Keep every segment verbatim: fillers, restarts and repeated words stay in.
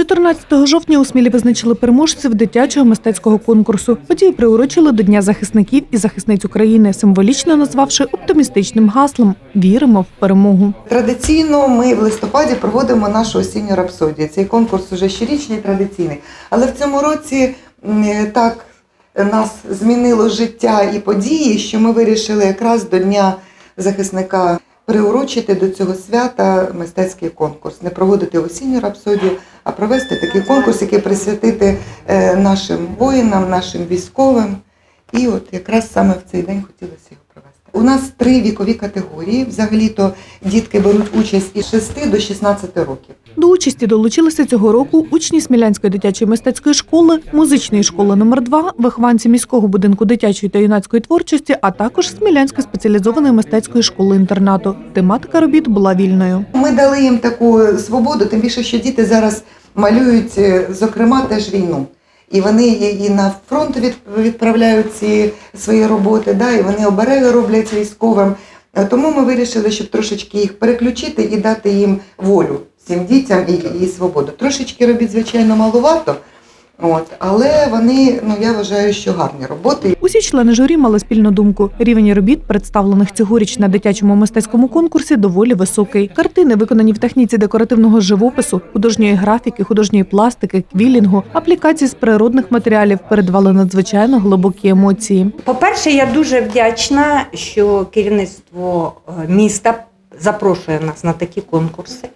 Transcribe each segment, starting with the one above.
чотирнадцятого жовтня у Смілі визначили переможців дитячого мистецького конкурсу. Подію приурочили до Дня захисників і захисниць України, символічно назвавши оптимістичним гаслом «Віримо в перемогу». Традиційно ми в листопаді проводимо нашу осінню рапсодію. Цей конкурс уже щорічний, традиційний. Але в цьому році так нас змінило життя і події, що ми вирішили якраз до Дня захисника приурочити до цього свята мистецький конкурс. Не проводити осінню рапсодію, а провести такий конкурс, який присвятити нашим воїнам, нашим військовим. І от якраз саме в цей день хотілося його провести. У нас три вікові категорії. Взагалі-то дітки беруть участь із шести до шістнадцяти років. До участі долучилися цього року учні Смілянської дитячої мистецької школи, музичної школи номер два, вихованці міського будинку дитячої та юнацької творчості, а також Смілянської спеціалізованої мистецької школи-інтернату. Тематика робіт була вільною. Ми дали їм таку свободу, тим більше, що діти зараз малюють, зокрема, теж війну. І вони і на фронт відправляють ці свої роботи, да, і вони обереги роблять військовим. Тому ми вирішили, щоб трошечки їх переключити і дати їм волю, цим дітям і, і свободу. Трошечки робіт, звичайно, малувато, от, але вони, ну, я вважаю, що гарні роботи. Усі члени журі мали спільну думку. Рівень робіт, представлених цьогоріч на дитячому мистецькому конкурсі, доволі високий. Картини, виконані в техніці декоративного живопису, художньої графіки, художньої пластики, квілінгу, аплікацій з природних матеріалів, передавали надзвичайно глибокі емоції. По-перше, я дуже вдячна, що керівництво міста запрошує нас на такі конкурси.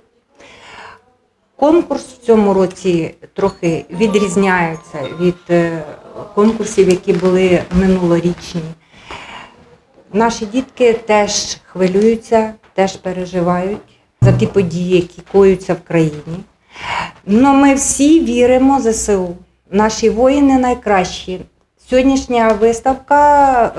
Конкурс в цьому році трохи відрізняється від конкурсів, які були минулорічні. Наші дітки теж хвилюються, теж переживають за ті події, які коються в країні. Но ми всі віримо в зе се у. Наші воїни найкращі. Сьогоднішня виставка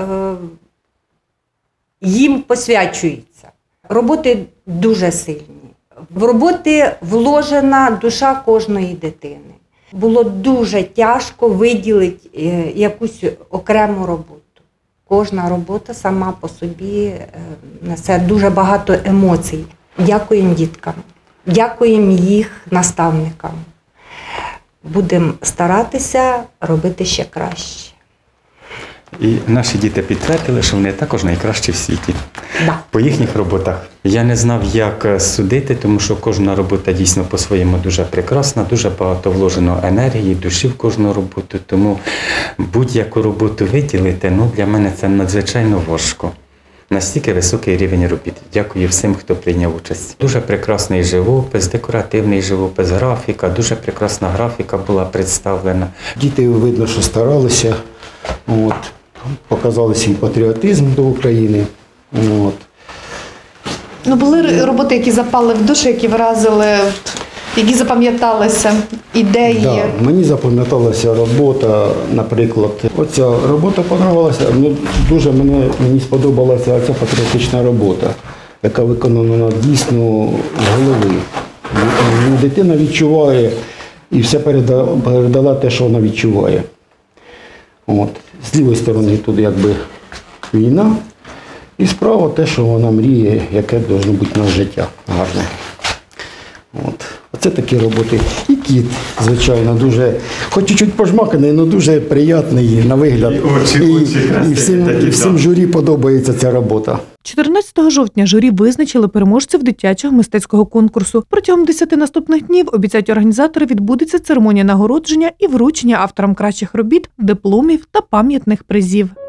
їм посвячується. Роботи дуже сильні. В роботи вложена душа кожної дитини. Було дуже тяжко виділити якусь окрему роботу. Кожна робота сама по собі несе дуже багато емоцій. Дякуємо діткам, дякуємо їх наставникам. Будемо старатися робити ще краще. І наші діти підтвердили, що вони також найкращі в світі. Да. По їхніх роботах. Я не знав, як судити, тому що кожна робота дійсно по-своєму дуже прекрасна, дуже багато вложено енергії, душі в кожну роботу. Тому будь-яку роботу виділити, ну, для мене це надзвичайно важко. Настільки високий рівень робіт. Дякую всім, хто прийняв участь. Дуже прекрасний живопис, декоративний живопис, графіка, дуже прекрасна графіка була представлена. Діти, видно, що старалися, от, показали свій патріотизм до України. От. Ну, були роботи, які запали в душу, які вразили, які запам'яталися, ідеї. Да, мені запам'яталася робота, наприклад. Оця робота подобалася, ну, дуже мене, мені сподобалася ця патріотична робота, яка виконана дійсно з голови. Дитина відчуває і все передала, передала те, що вона відчуває. От. З лівої сторони тут якби війна, і справа те, що вона мріє, яке має бути наше життя гарне. От. Оце такі роботи. І кіт, звичайно, дуже, хоч чуть-чуть пожмаканий, але дуже приємний на вигляд. І очі, і, очі красиві, і, всім, такі, і всім журі подобається ця робота. чотирнадцятого жовтня журі визначили переможців дитячого мистецького конкурсу. Протягом десяти наступних днів, обіцяють організатори, відбудеться церемонія нагородження і вручення авторам кращих робіт, дипломів та пам'ятних призів.